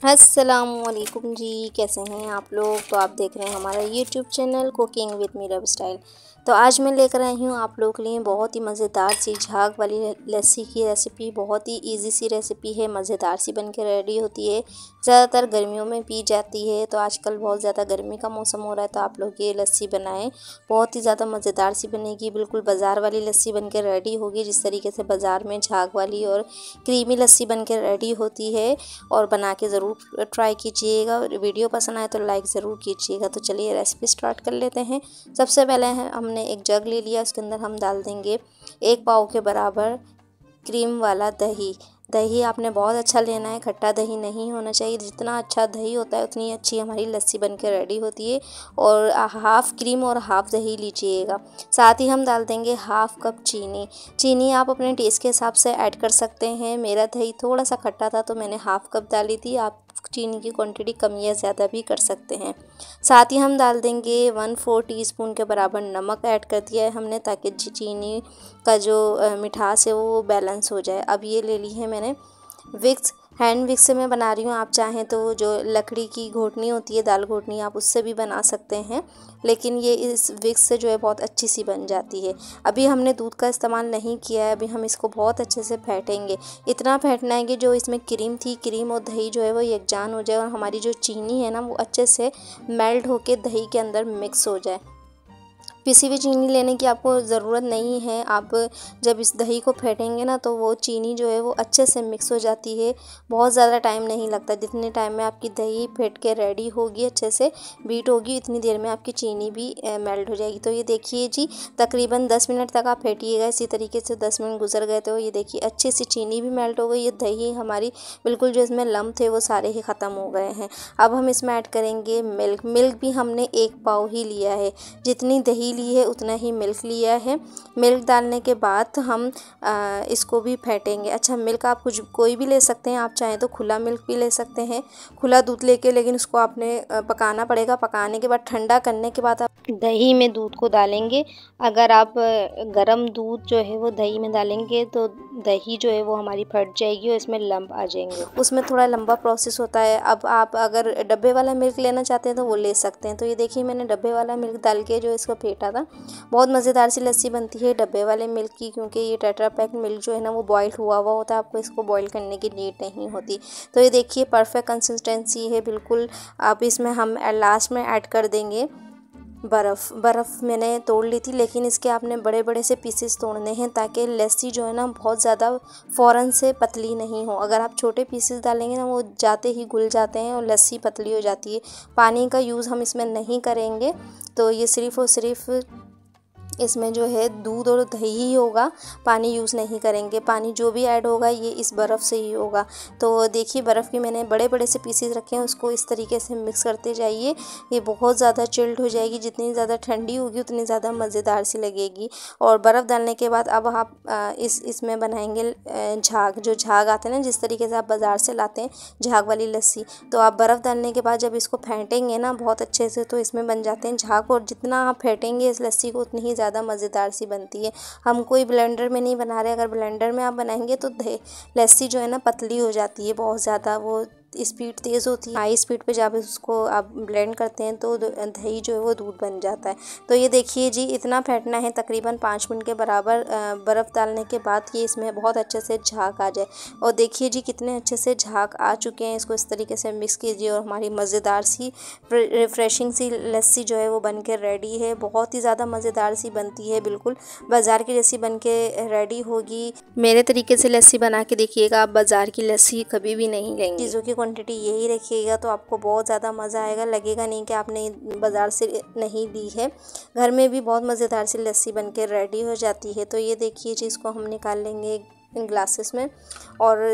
अस्सलामुअलैकुम जी, कैसे हैं आप लोग। तो आप देख रहे हैं हमारा YouTube channel cooking with Meera style. तो आज मैं लेकर आई हूँ आप लोगों के लिए बहुत ही मज़ेदार सी झाग वाली लस्सी की रेसिपी। बहुत ही इजी सी रेसिपी है, मज़ेदार सी बन के रेडी होती है। ज़्यादातर गर्मियों में पी जाती है, तो आजकल बहुत ज़्यादा गर्मी का मौसम हो रहा है, तो आप लोग ये लस्सी बनाएं। बहुत ही ज़्यादा मज़ेदार सी बनेगी, बिल्कुल बाज़ार वाली लस्सी बन के रेडी होगी, जिस तरीके से बाज़ार में झाग वाली और क्रीमी लस्सी बन के रेडी होती है। और बना के ज़रूर ट्राई कीजिएगा। वीडियो पसंद आए तो लाइक ज़रूर कीजिएगा। तो चलिए रेसिपी स्टार्ट कर लेते हैं। सबसे पहले हमने एक जग ले लिया, उसके अंदर हम डाल देंगे 1 पाव के बराबर क्रीम वाला दही। दही आपने बहुत अच्छा लेना है, खट्टा दही नहीं होना चाहिए। जितना अच्छा दही होता है उतनी अच्छी हमारी लस्सी बन के रेडी होती है। और हाफ़ क्रीम और हाफ़ दही लीजिएगा। साथ ही हम डाल देंगे हाफ़ कप चीनी। चीनी आप अपने टेस्ट के हिसाब से ऐड कर सकते हैं। मेरा दही थोड़ा सा खट्टा था तो मैंने हाफ़ कप डाली थी। आप चीनी की क्वांटिटी कम या ज़्यादा भी कर सकते हैं। साथ ही हम डाल देंगे 1/4 टीस्पून के बराबर नमक ऐड कर दिया है हमने, ताकि चीनी का जो मिठास है वो बैलेंस हो जाए। अब ये ले ली है मैंने विक्स, हैंड विक्स से मैं बना रही हूँ। आप चाहें तो जो लकड़ी की घोटनी होती है, दाल घोटनी, आप उससे भी बना सकते हैं, लेकिन ये इस विक्स से जो है बहुत अच्छी सी बन जाती है। अभी हमने दूध का इस्तेमाल नहीं किया है। अभी हम इसको बहुत अच्छे से फेंटेंगे। इतना फेंटना है कि जो इसमें क्रीम थी, क्रीम और दही जो है वो यकजान हो जाए, और हमारी जो चीनी है ना वो अच्छे से मेल्ट होके दही के अंदर मिक्स हो जाए। पिसी हुई चीनी लेने की आपको ज़रूरत नहीं है। आप जब इस दही को फेंटेंगे ना तो वो चीनी जो है वो अच्छे से मिक्स हो जाती है। बहुत ज़्यादा टाइम नहीं लगता। जितने टाइम में आपकी दही फेंट के रेडी होगी, अच्छे से बीट होगी, इतनी देर में आपकी चीनी भी मेल्ट हो जाएगी। तो ये देखिए जी, तकरीबन 10 मिनट तक आप फेंटिएगा। इसी तरीके से 10 मिनट गुजर गए तो ये देखिए अच्छी सी चीनी भी मेल्ट हो गई। ये दही हमारी बिल्कुल, जो इसमें लम्ब थे वो सारे ही ख़त्म हो गए हैं। अब हम इसमें ऐड करेंगे मिल्क। मिल्क भी हमने 1 पाव ही लिया है। जितनी दही ली है उतना ही मिल्क लिया है। मिल्क डालने के बाद हम इसको भी फेंटेंगे। अच्छा, मिल्क आप कोई भी ले सकते हैं। आप चाहें तो खुला मिल्क भी ले सकते हैं, खुला दूध लेके, लेकिन उसको आपने पकाना पड़ेगा। पकाने के बाद, ठंडा करने के बाद आप दही में दूध को डालेंगे। अगर आप गरम दूध जो है वो दही में डालेंगे तो दही जो है वो हमारी फट जाएगी और इसमें लम्ब आ जाएंगे। उसमें थोड़ा लंबा प्रोसेस होता है। अब आप अगर डब्बे वाला मिल्क लेना चाहते हैं तो वो ले सकते हैं। तो ये देखिए, मैंने डब्बे वाला मिल्क डाल के जो इसको फेंटा था। बहुत मज़ेदार सी लस्सी बनती है डब्बे वाले मिल्क की, क्योंकि ये टेट्रा पैक मिल्क जो है ना वो बॉयल हुआ हुआ होता है। आपको इसको बॉयल करने की नीड नहीं होती। तो ये देखिए परफेक्ट कंसिस्टेंसी है बिल्कुल। अब इसमें हम लास्ट में ऐड कर देंगे बर्फ़ मैंने तोड़ ली थी, लेकिन इसके आपने बड़े बड़े से पीसेस तोड़ने हैं, ताकि लस्सी जो है ना बहुत ज़्यादा फ़ौरन से पतली नहीं हो। अगर आप छोटे पीसेस डालेंगे ना वो जाते ही घुल जाते हैं और लस्सी पतली हो जाती है। पानी का यूज़ हम इसमें नहीं करेंगे। तो ये सिर्फ़ और सिर्फ इसमें जो है दूध और दही ही होगा, पानी यूज़ नहीं करेंगे। पानी जो भी ऐड होगा ये इस बर्फ़ से ही होगा। तो देखिए, बर्फ़ की मैंने बड़े बड़े से पीसेस रखे हैं, उसको इस तरीके से मिक्स करते जाइए। ये बहुत ज़्यादा चिल्ड हो जाएगी। जितनी ज़्यादा ठंडी होगी उतनी ज़्यादा मज़ेदार सी लगेगी। और बर्फ़ डालने के बाद अब आप इसमें बनाएंगे झाग। जो झाग आते हैं ना, जिस तरीके से आप बाज़ार से लाते हैं झाग वाली लस्सी, तो आप बर्फ़ डालने के बाद जब इसको फेंटेंगे ना बहुत अच्छे से, तो इसमें बन जाते हैं झाग। और जितना आप फेंटेंगे इस लस्सी को उतनी ही ज़्यादा मज़ेदार सी बनती है। हम कोई ब्लेंडर में नहीं बना रहे। अगर ब्लेंडर में आप बनाएंगे तो लस्सी जो है ना पतली हो जाती है बहुत ज़्यादा। वो स्पीड तेज़ होती है। हाई स्पीड पे जब उसको आप ब्लेंड करते हैं तो दही जो है वो दूध बन जाता है। तो ये देखिए जी, इतना फेंटना है तकरीबन 5 मिनट के बराबर। बर्फ़ डालने के बाद ये इसमें बहुत अच्छे से झाग आ जाए। और देखिए जी, कितने अच्छे से झाग आ चुके हैं। इसको इस तरीके से मिक्स कीजिए और हमारी मज़ेदार सी रिफ़्रेशिंग सी लस्सी जो है वो बन के रेडी है। बहुत ही ज़्यादा मज़ेदार सी बनती है, बिल्कुल बाज़ार की जैसी बन के रेडी होगी। मेरे तरीके से लस्सी बना के देखिएगा, आप बाज़ार की लस्सी कभी भी नहीं लेंगे। चीज़ों की क्वांटिटी यही रखिएगा तो आपको बहुत ज़्यादा मज़ा आएगा। लगेगा नहीं कि आपने बाज़ार से नहीं ली है। घर में भी बहुत मज़ेदार सी लस्सी बन के रेडी हो जाती है। तो ये देखिए जी, इसको हम निकाल लेंगे ग्लासेस में, और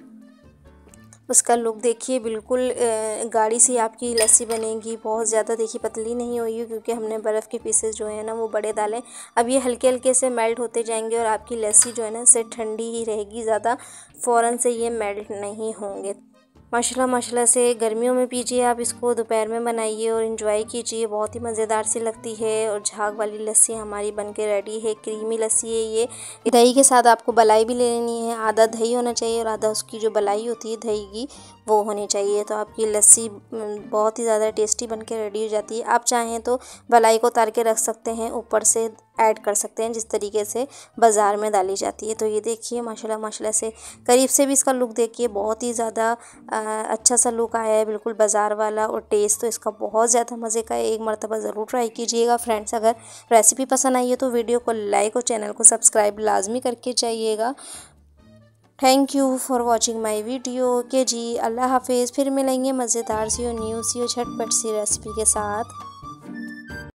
उसका लुक देखिए, बिल्कुल गाढ़ी सी आपकी लस्सी बनेगी। बहुत ज़्यादा देखिए पतली नहीं हुई, क्योंकि हमने बर्फ़ के पीसेस जो है ना वो बड़े डालें। अब ये हल्के हल्के से मेल्ट होते जाएंगे और आपकी लस्सी जो है ना इससे ठंडी ही रहेगी, ज़्यादा फ़ौरन से ये मेल्ट नहीं होंगे। माशाल्लाह माशाल्लाह से गर्मियों में पीजिए आप इसको, दोपहर में बनाइए और इन्जॉय कीजिए। बहुत ही मज़ेदार सी लगती है। और झाग वाली लस्सी हमारी बन के रेडी है। क्रीमी लस्सी है ये। दही के साथ आपको मलाई भी ले लेनी है। आधा दही होना चाहिए और आधा उसकी जो मलाई होती है दही की वो होनी चाहिए। तो आपकी लस्सी बहुत ही ज़्यादा टेस्टी बन के रेडी हो जाती है। आप चाहें तो मलाई को उतार के रख सकते हैं, ऊपर से ऐड कर सकते हैं जिस तरीके से बाज़ार में डाली जाती है। तो ये देखिए माशाल्लाह माशाल्लाह से करीब से भी इसका लुक देखिए, बहुत ही ज़्यादा अच्छा सा लुक आया है, बिल्कुल बाज़ार वाला। और टेस्ट तो इसका बहुत ज़्यादा मज़े का है। एक मरतबा ज़रूर ट्राई कीजिएगा फ्रेंड्स। अगर रेसिपी पसंद आई है तो वीडियो को लाइक और चैनल को सब्सक्राइब लाजमी करके जाइएगा। Thank you for watching my video. Okay ji, अल्लाह हाफिज़। फिर मिलेंगे मज़ेदार सी और न्यू सी और झटपट सी रेसिपी के साथ।